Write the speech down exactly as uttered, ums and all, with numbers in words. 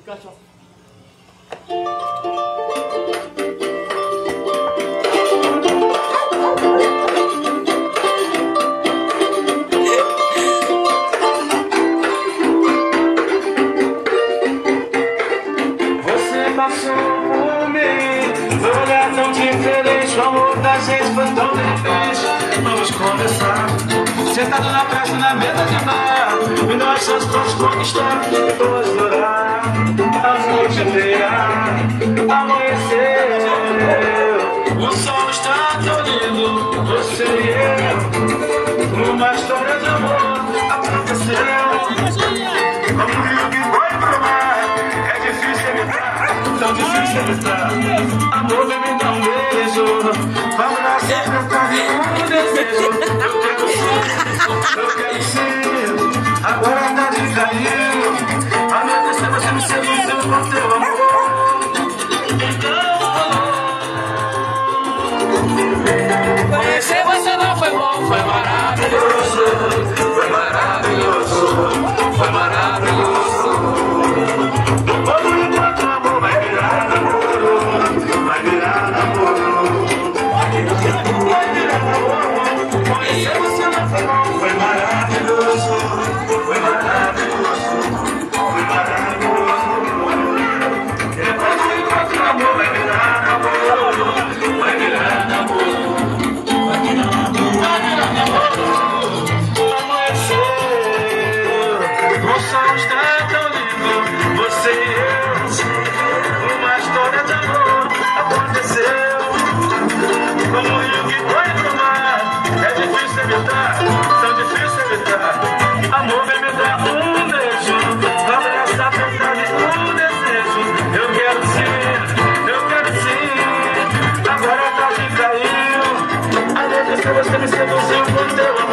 Cachorro. Você passou por mim, meu olhar tão diferente, o amor da gente foi tão diferente. Vamos conversar, sentado na praça, na mesa de bar, e nós só todos conquistar, depois durar a noite inteira, amanhecer. O sol está tão lindo, você e eu, uma história de amor aconteceu. Como o rio que foi pro mar, é difícil evitar, tão difícil evitar. Amor, vem me dar um beijo, vamos nascer pra ficar de um desejo. Eu quero sim, eu quero sim, agora a tarde caiu, anoitecer você me seduziu com teu amor. Então conhecer você não foi bom, foi maravilhoso, foi maravilhoso, foi maravilhoso. Todo enquanto o amor vai virar namoro, vai virar namoro, vai virar namoro. Conhecer você não foi bom, foi maravilhoso, foi maravilhoso, foi maravilhoso. Todo enquanto o amor vai virar namoro, vai virar namoro, vai virar namoro, vai virar namoro. Amanheceu, o sol está tão lindo, você e eu, uma história de amor aconteceu. Como o rio que foi pro mar, é difícil evitar, tão difícil evitar. Amor, vem me dar um beijo, abraçar, tentar de um desejo. Eu quero sim, eu quero sim, agora a tarde caiu, a noite você me seduziu com teu amor.